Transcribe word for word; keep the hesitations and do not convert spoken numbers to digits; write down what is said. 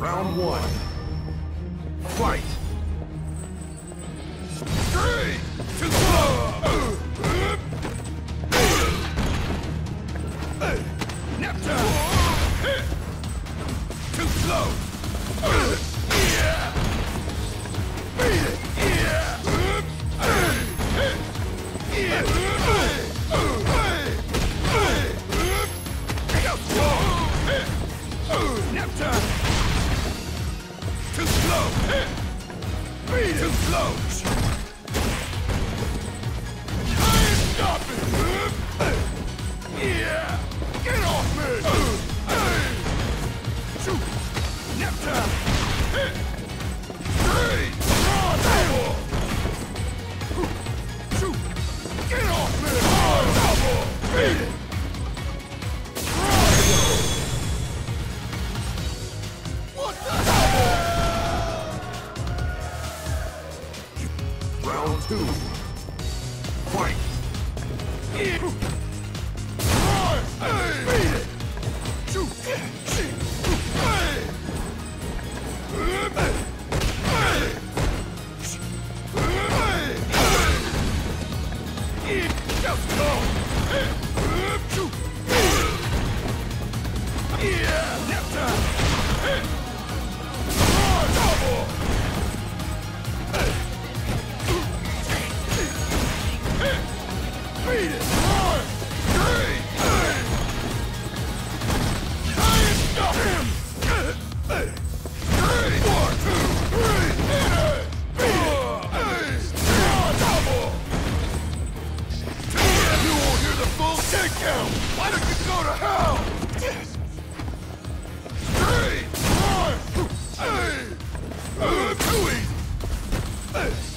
Round one. Fight! Three! Too slow! Neptune! Too slow! Yeah! Beat it! Yeah! Neptune! Too slow! Beat it! Too slow! I ain't stopping! Yeah! Get off me! Shoot! Neptune! Three! Double! Shoot! Get off me! Double! Beat it! What the hell? Round two. Fight! Yeah. Beat it! Shoot! Hey! Just go! Shoot! Yeah! Neptune! Double! Beat it! Three! I ain't stop him! Three! One, two, three! Hit it! Beat it! Double! You won't hear the full takedown! Why don't you go to hell? Three! One! Two easy!